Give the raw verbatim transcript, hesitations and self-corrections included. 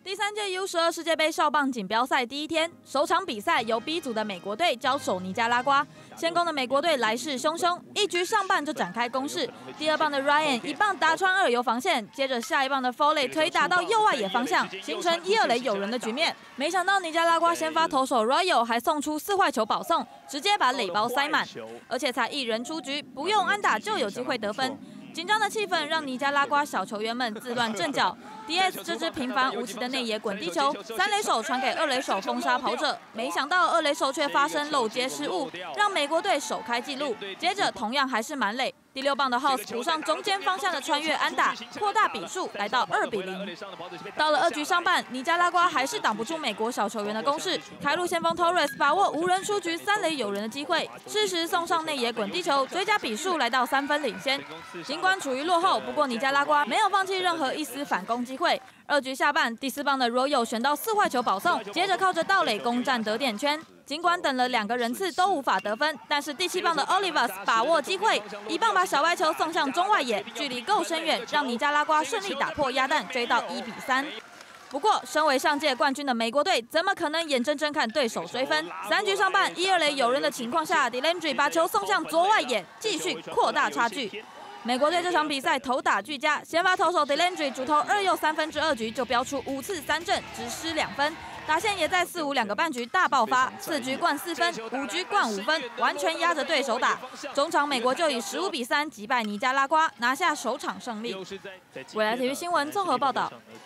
第三届 U 十二世界杯少棒锦标赛第一天，首场比赛由 B 组的美国队交手尼加拉瓜。先攻的美国队来势汹汹，一局上半就展开攻势。第二棒的 Ryan 一棒打穿二游防线，接着下一棒的 Foley 推打到右外野方向，形成一二垒有人的局面。没想到尼加拉瓜先发投手 Royal 还送出四坏球保送，直接把垒包塞满，而且才一人出局，不用安打就有机会得分。 紧张的气氛让尼加拉瓜小球员们自乱阵脚。D S 这支平凡无奇的内野滚地球，三垒手传给二垒手封杀跑者，没想到二垒手却发生漏接失误，让美国队首开纪录。接着同样还是满垒，第六棒的 House 补上中间方向的穿越安打，扩大比数来到二比零。到了二局上半，尼加拉瓜还是挡不住美国小球员的攻势，开路先锋 Torres 把握无人出局三垒有人的机会，适时送上内野滚地球，追加比数来到三分领先。尽管 处于落后，不过尼加拉瓜没有放弃任何一丝反攻机会。二局下半，第四棒的 Royal 选到四坏球保送，接着靠着盗垒攻占得点圈。尽管等了两个人次都无法得分，但是第七棒的 Olivas 把握机会，一棒把小歪球送向中外野，距离够深远，让尼加拉瓜顺利打破鸭蛋，追到一比三。 不过，身为上届冠军的美国队，怎么可能眼睁睁看对手追分？三局上半，一二垒有人的情况下 ，Delandry 把球送向左外野，继续扩大差距。 美国队这场比赛投打俱佳，先发投手 Delandry 主投二又三分之二局就飙出五次三振，只失两分。打线也在四五两个半局大爆发，四局灌四分，五局灌五分，完全压着对手打。中场美国就以十五比三击败尼加拉瓜，拿下首场胜利。未来体育新闻综合报道。